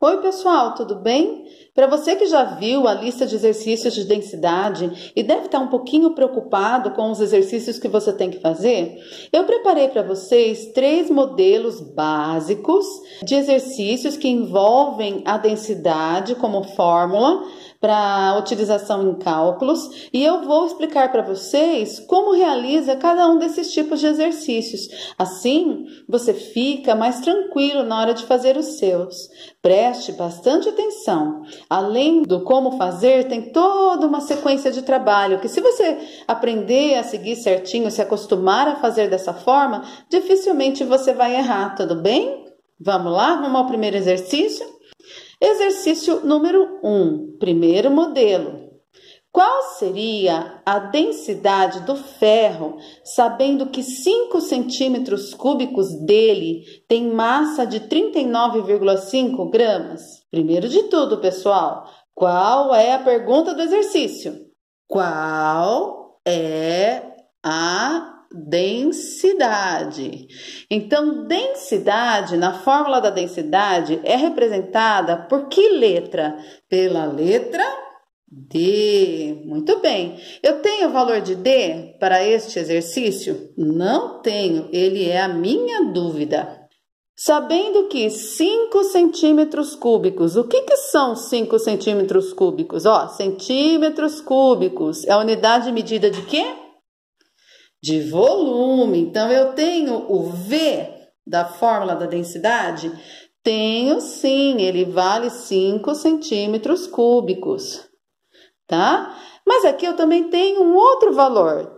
Oi, pessoal, tudo bem? Para você que já viu a lista de exercícios de densidade e deve estar um pouquinho preocupado com os exercícios que você tem que fazer, eu preparei para vocês 3 modelos básicos de exercícios que envolvem a densidade como fórmula para utilização em cálculos, e eu vou explicar para vocês como realiza cada um desses tipos de exercícios. Assim, você fica mais tranquilo na hora de fazer os seus. Preste bastante atenção. Além do como fazer, tem toda uma sequência de trabalho que, se você aprender a seguir certinho, se acostumar a fazer dessa forma, dificilmente você vai errar, tudo bem? Vamos lá? Vamos ao primeiro exercício? Exercício número 1, primeiro modelo. Qual seria a densidade do ferro, sabendo que 5 centímetros cúbicos dele tem massa de 39,5 gramas? Primeiro de tudo, pessoal, qual é a pergunta do exercício? Qual é a densidade? Então, densidade, na fórmula da densidade, é representada por que letra? Pela letra D. Muito bem. Eu tenho o valor de D para este exercício? Não tenho, ele é a minha dúvida. Sabendo que 5 centímetros cúbicos, o que são 5 centímetros cúbicos? Centímetros cúbicos é a unidade de medida de quê? De volume. Então, eu tenho o V da fórmula da densidade? Tenho sim, ele vale 5 centímetros cúbicos, tá? Mas aqui eu também tenho um outro valor,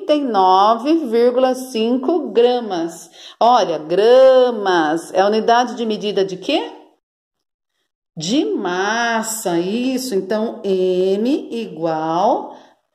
39,5 gramas. Olha, gramas é a unidade de medida de quê? De massa, isso. Então, M igual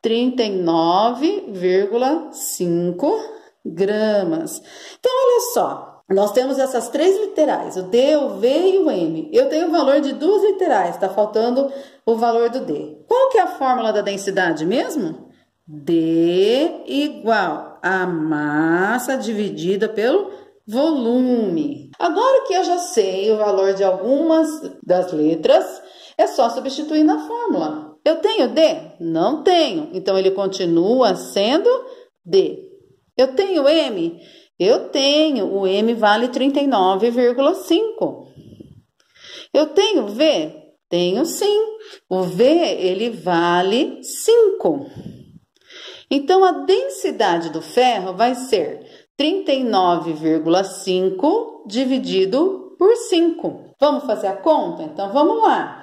39,5 gramas. Então, olha só, nós temos essas 3 literais, o D, o V e o M. Eu tenho o valor de 2 literais, está faltando o valor do D. Qual que é a fórmula da densidade mesmo? D igual a massa dividida pelo volume. Agora que eu já sei o valor de algumas das letras, é só substituir na fórmula. Eu tenho D? Não tenho. Então, ele continua sendo D. Eu tenho M? Eu tenho. O M vale 39,5. Eu tenho V? Tenho sim. O V, ele vale 5. Então, a densidade do ferro vai ser 39,5 dividido por 5. Vamos fazer a conta? Então, vamos lá.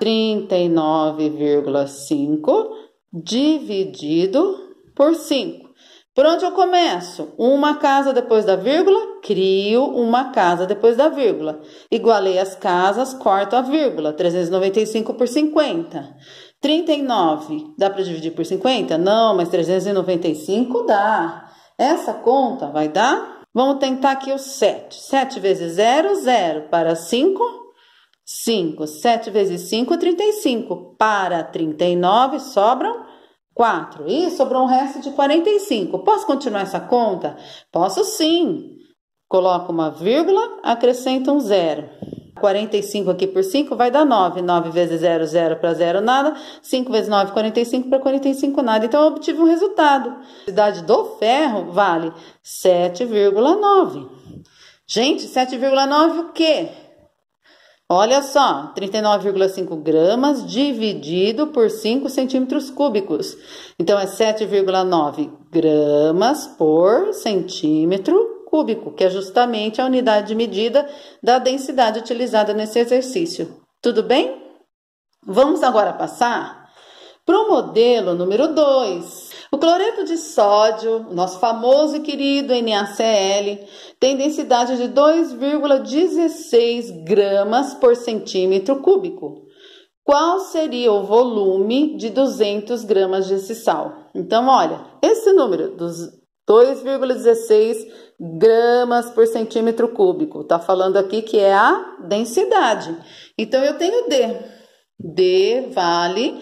39,5 dividido por 5. Por onde eu começo? Uma casa depois da vírgula, crio uma casa depois da vírgula. Igualei as casas, corto a vírgula. 395 por 50. 39, dá para dividir por 50? Não, mas 395 dá. Essa conta vai dar? Vamos tentar aqui o 7. 7 vezes 0, 0. Para 5, 5. 7 vezes 5, 35. Para 39, sobram 4. E sobrou um resto de 45. Posso continuar essa conta? Posso sim. Coloco uma vírgula, acrescento um 0. 45 aqui por 5 vai dar 9. 9 vezes 0, 0 para 0, nada. 5 vezes 9, 45 para 45, nada. Então, eu obtive um resultado. A densidade do ferro vale 7,9. Gente, 7,9 o quê? Olha só, 39,5 gramas dividido por 5 centímetros cúbicos. Então, é 7,9 gramas por centímetro cúbico, que é justamente a unidade de medida da densidade utilizada nesse exercício. Tudo bem? Vamos agora passar para o modelo número 2. O cloreto de sódio, nosso famoso e querido NaCl, tem densidade de 2,16 gramas por centímetro cúbico. Qual seria o volume de 200 gramas desse sal? Então, olha, esse número dos 2,16 gramas por centímetro cúbico. Tá falando aqui que é a densidade. Então, eu tenho D. D vale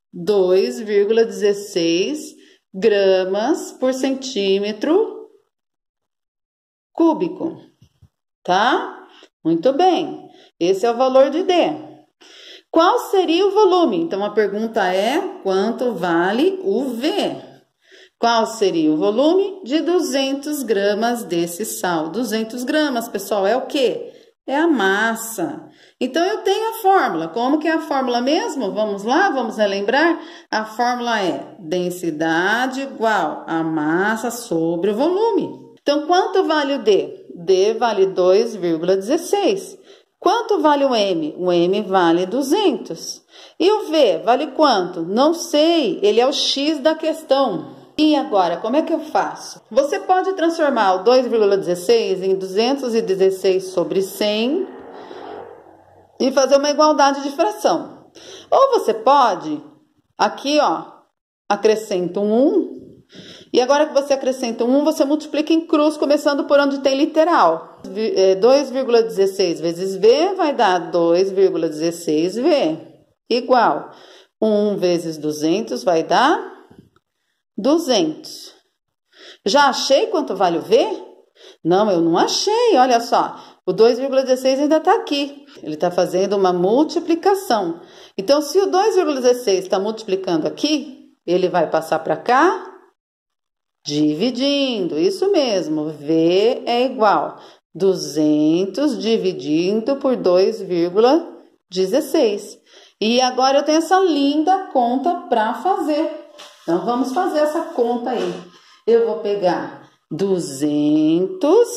2,16 gramas por centímetro cúbico. Tá? Muito bem. Esse é o valor de D. Qual seria o volume? Então, a pergunta é, quanto vale o V? Qual seria o volume de 200 gramas desse sal? 200 gramas, pessoal, é o quê? É a massa. Então, eu tenho a fórmula. Como que é a fórmula mesmo? Vamos lá, vamos relembrar? A fórmula é densidade igual a massa sobre o volume. Então, quanto vale o D? D vale 2,16. Quanto vale o M? O M vale 200. E o V vale quanto? Não sei, ele é o X da questão. E agora, como é que eu faço? Você pode transformar o 2,16 em 216 sobre 100 e fazer uma igualdade de fração. Ou você pode, aqui ó, acrescenta um 1. E agora que você acrescenta um 1, você multiplica em cruz, começando por onde tem literal. 2,16 vezes V vai dar 2,16V. Igual 1 vezes 200 vai dar 200. Já achei quanto vale o V? Não, eu não achei, olha só. O 2,16 ainda está aqui. Ele está fazendo uma multiplicação. Então, se o 2,16 está multiplicando aqui, ele vai passar para cá, dividindo. Isso mesmo, V é igual 200 dividido por 2,16. E agora eu tenho essa linda conta para fazer. Então, vamos fazer essa conta aí. Eu vou pegar 200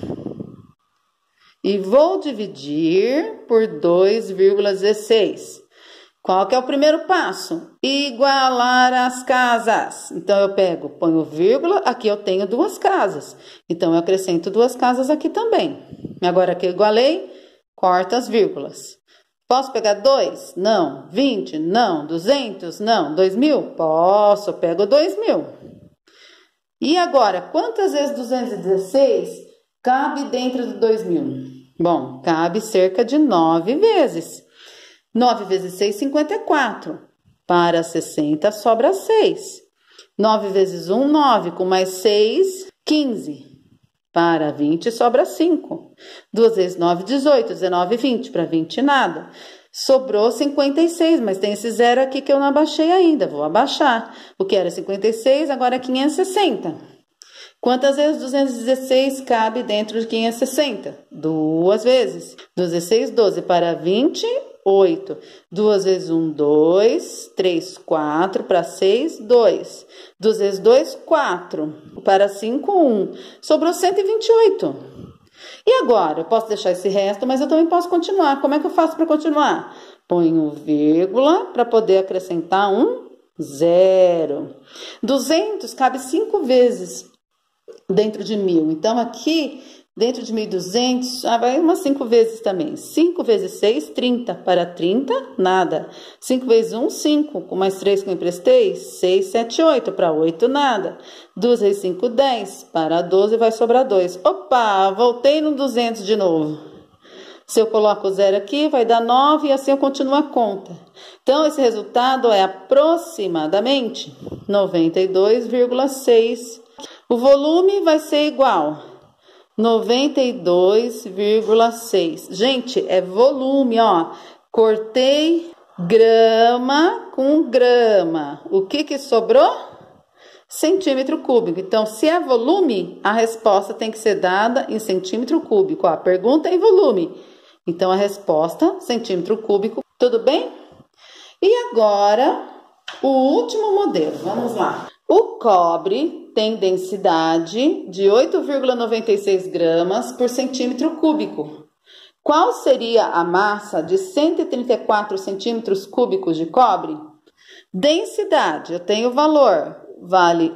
e vou dividir por 2,16. Qual que é o primeiro passo? Igualar as casas. Então, eu pego, ponho vírgula, aqui eu tenho duas casas. Então, eu acrescento duas casas aqui também. Agora que eu igualei, corta as vírgulas. Posso pegar 2? Não. 20? Não. 200? Não. 2.000? Posso, pego 2.000. E agora, quantas vezes 216 cabe dentro de 2.000? Bom, cabe cerca de 9 vezes. 9 vezes 6, 54. Para 60 sobra 6. 9 vezes 1, 9. Com mais 6, 15. Para 20 sobra 5. 2 vezes 9, 18. 19, 20. Para 20, nada. Sobrou 56, mas tem esse zero aqui que eu não abaixei ainda. Vou abaixar. O que era 56, agora é 560. Quantas vezes 216 cabe dentro de 560? Duas vezes. 16, 12. Para 20, 8. 2 vezes 1, 2. 3, 4. Para 6, 2. 2 vezes 2, 4. Para 5, 1. Sobrou 128. E agora? Eu posso deixar esse resto, mas eu também posso continuar. Como é que eu faço para continuar? Ponho vírgula para poder acrescentar um zero. 200 cabe 5 vezes dentro de 1.000. Então, aqui, dentro de 1.200, vai umas 5 vezes também. 5 vezes 6, 30. Para 30, nada. 5 vezes 1, 5. Com mais 3 que eu emprestei, 6, 7, 8. Para 8, nada. 2 vezes 5, 10. Para 12, vai sobrar 2. Opa, voltei no 200 de novo. Se eu coloco o zero aqui, vai dar 9 e assim eu continuo a conta. Então, esse resultado é aproximadamente 92,6. O volume vai ser igual 92,6. Gente, é volume, ó. Cortei grama com grama. O que sobrou? Centímetro cúbico. Então, se é volume, a resposta tem que ser dada em centímetro cúbico. A pergunta é em volume. Então, a resposta, centímetro cúbico. Tudo bem? E agora, o último modelo. Vamos lá. O cobre tem densidade de 8,96 gramas por centímetro cúbico. Qual seria a massa de 134 centímetros cúbicos de cobre? Densidade, eu tenho o valor, vale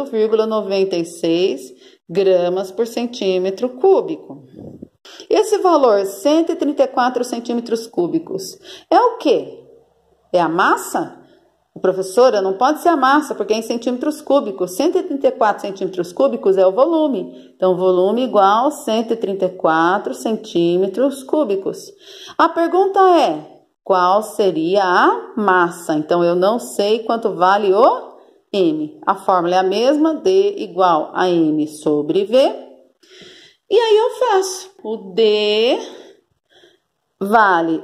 8,96 gramas por centímetro cúbico. Esse valor, 134 centímetros cúbicos, é o quê? É a massa? Professora, não pode ser a massa, porque é em centímetros cúbicos. 134 centímetros cúbicos é o volume. Então, volume igual 134 centímetros cúbicos. A pergunta é, qual seria a massa? Então, eu não sei quanto vale o M. A fórmula é a mesma, D igual a M sobre V. E aí, eu faço o D vale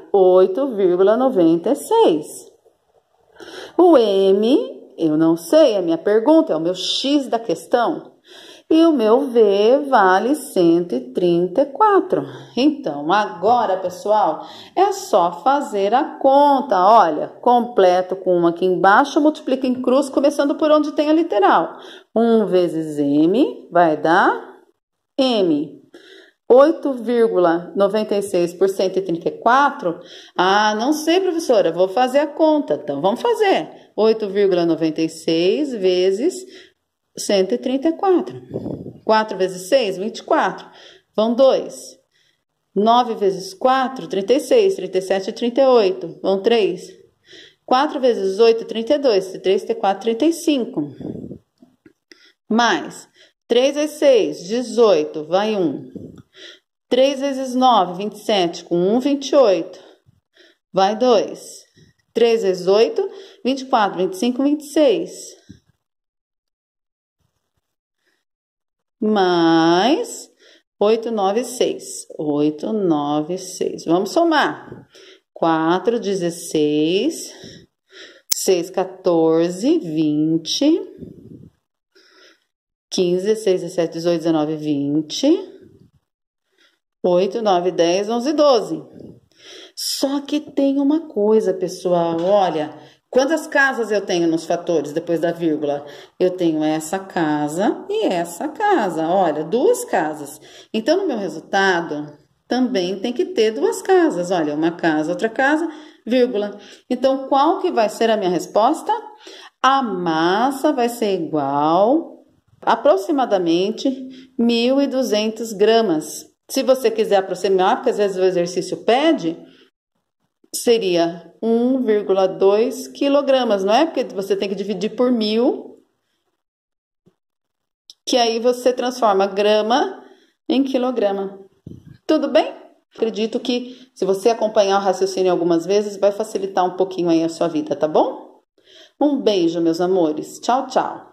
8,96. O M, eu não sei, é a minha pergunta, é o meu X da questão. E o meu V vale 134. Então, agora, pessoal, é só fazer a conta. Olha, completo com 1 aqui embaixo, multiplica em cruz, começando por onde tem a literal. 1 vezes M vai dar M. 8,96 por 134? Ah, não sei, professora, vou fazer a conta. Então, vamos fazer. 8,96 vezes 134. 4 vezes 6, 24. Vão 2. 9 vezes 4, 36. 37, 38. Vão 3. 4 vezes 8, 32. 3, 4, 35. Mais 3 vezes 6, 18. Vai 1. 3 vezes 9, 27. Com 1, 28. Vai 2. 3 vezes 8, 24. 25, 26. Mais 896. 896. Vamos somar. 4, 16. 6, 14, 20. 15, 16, 17, 18, 19, 20. 8, 9, 10, 11, 12. Só que tem uma coisa, pessoal. Olha, quantas casas eu tenho nos fatores depois da vírgula? Eu tenho essa casa e essa casa. Olha, 2 casas. Então, no meu resultado, também tem que ter 2 casas. Olha, uma casa, outra casa, vírgula. Então, qual que vai ser a minha resposta? A massa vai ser igual, aproximadamente, 1.200 gramas. Se você quiser aproximar, porque às vezes o exercício pede, seria 1,2 quilogramas, não é? Porque você tem que dividir por 1.000, que aí você transforma grama em quilograma. Tudo bem? Acredito que se você acompanhar o raciocínio algumas vezes, vai facilitar um pouquinho aí a sua vida, tá bom? Um beijo, meus amores. Tchau, tchau.